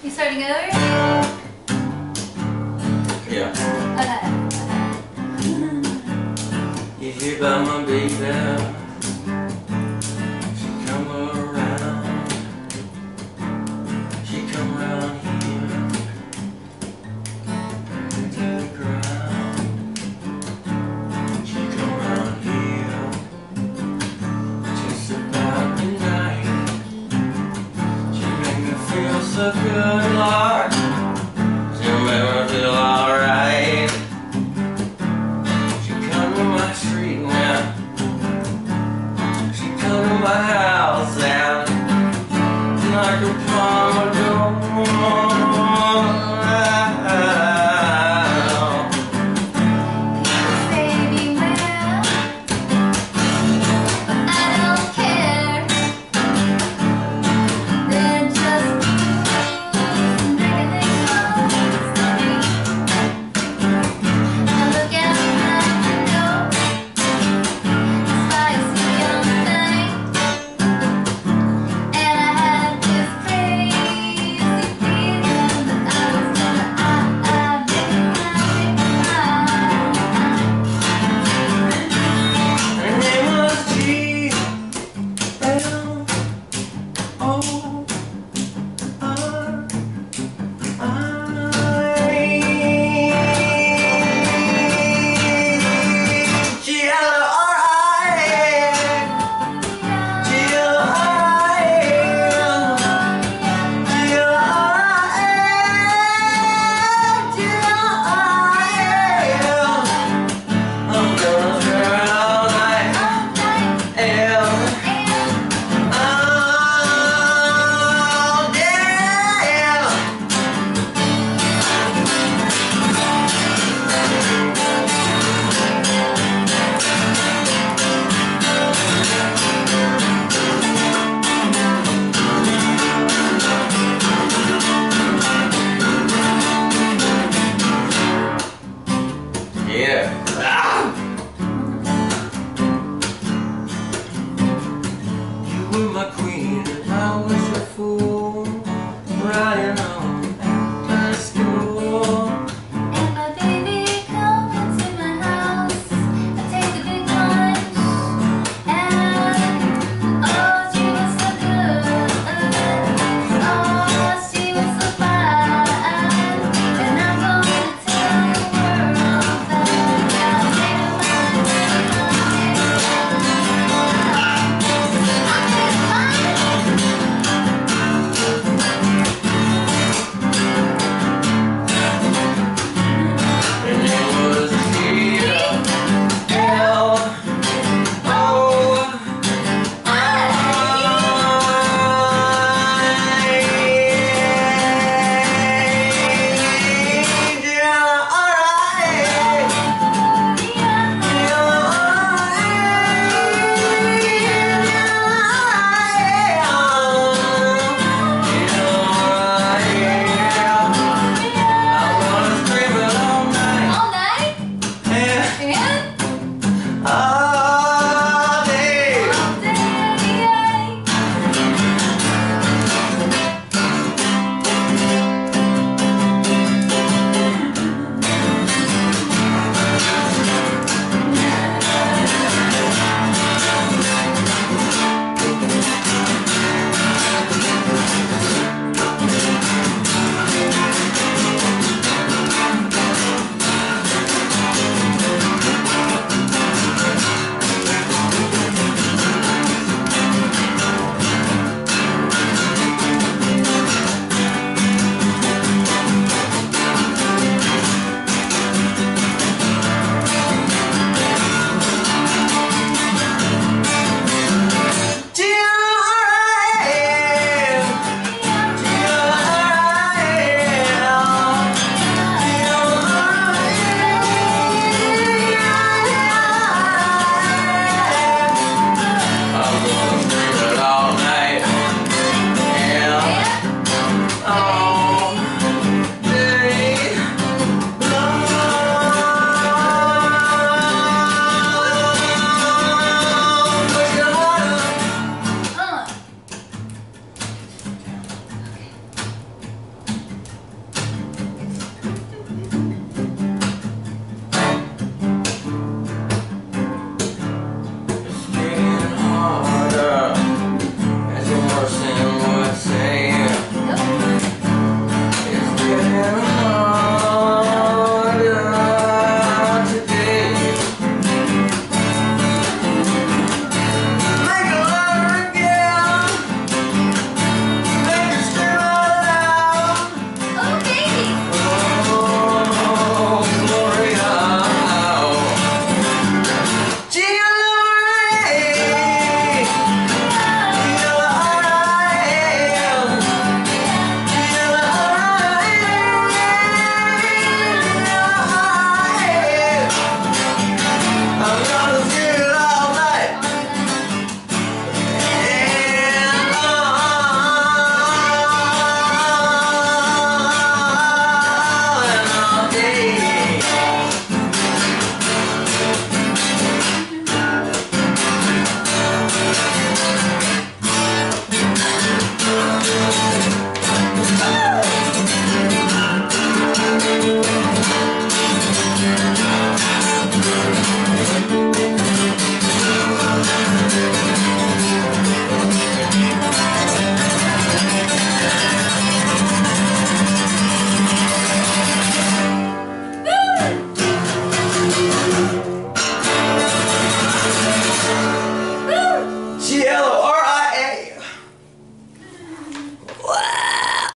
You starting over? Yeah. Okay. You hear about my baby? She come around. She come around here to the ground. She come around here just about midnight. She make me feel so good, Lord. She make me feel alright. She come to my street now. She come to my house and knock upon my door. Baby, well, but I don't care. They're just making things funny. I look out my window, spicy young thing, and I had this crazy feeling that I was gonna Her name was G-L-O-R-I. Yeah. You were my queen and I was your fool, riding on